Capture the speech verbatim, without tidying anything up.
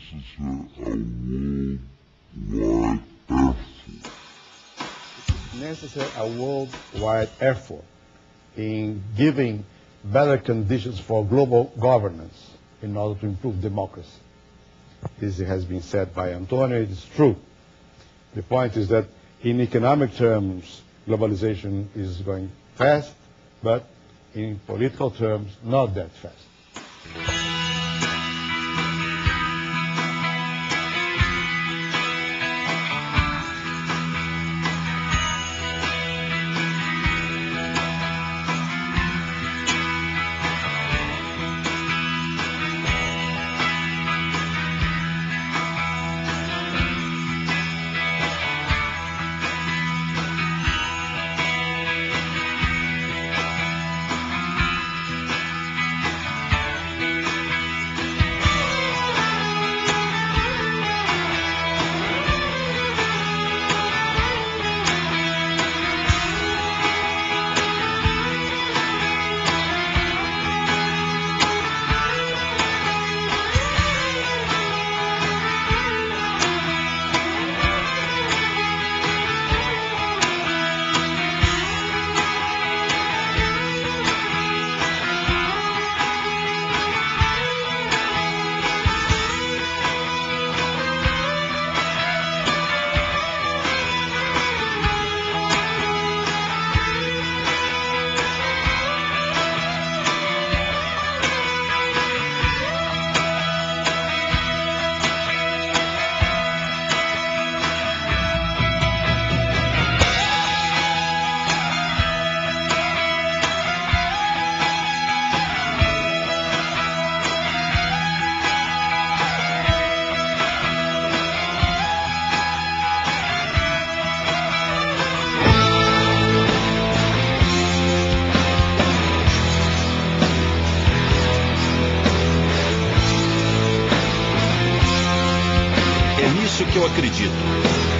necessary a worldwide effort in giving better conditions for global governance in order to improve democracy. This has been said by Antonio. It is true. The point is that in economic terms, globalization is going fast, but in political terms, not that fast. Que eu acredito.